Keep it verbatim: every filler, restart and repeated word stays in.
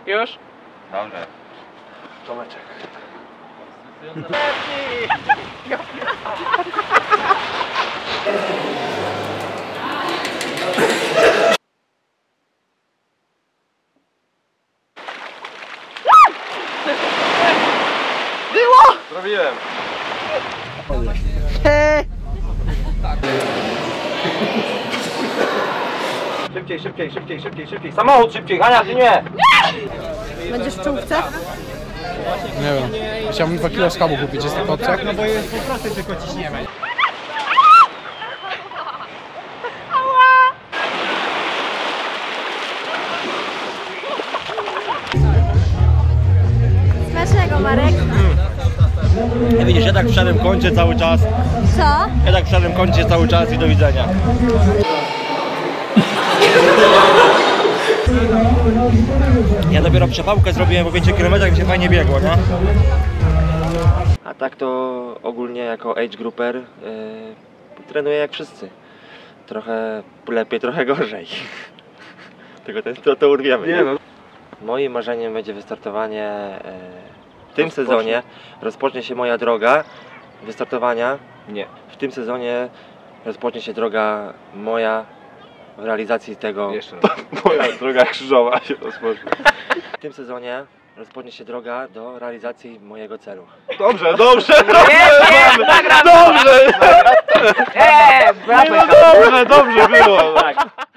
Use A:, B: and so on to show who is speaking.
A: Już?
B: Dobrze. Tomeczek.
A: Było!
B: Zrobiłem. Szybciej, szybciej, szybciej, szybciej, szybciej. Samochód szybciej, Hania, ty nie!
C: Będziesz w czołówce?
D: Nie wiem. Chciałbym dwa kilo skabu kupić, jest taka opcja?
B: No bo jest po prostu tylko ciśniemy.
C: Smacznego, Marek.
B: Ja widzisz, ja tak w szarym kącie cały czas.
C: Co?
B: Ja tak w szarym kącie cały czas i do widzenia. Ja dopiero przepałkę zrobiłem po pięciu kilometrach i mi się fajnie biegło, nie? A tak to ogólnie jako age grouper yy, trenuję jak wszyscy. Trochę lepiej, trochę gorzej. Tylko ten, to, to urwiemy. Nie, no. Moim marzeniem będzie wystartowanie yy, w tym Rozpocznie. sezonie. Rozpocznie się moja droga wystartowania. Nie. W tym sezonie rozpocznie się droga moja w realizacji tego... Jeszcze raz. Moja droga krzyżowa się rozpocznie. W tym sezonie rozpocznie się droga do realizacji mojego celu. Dobrze, dobrze, dobrze! Dobrze! Eee, dobrze, dobrze było!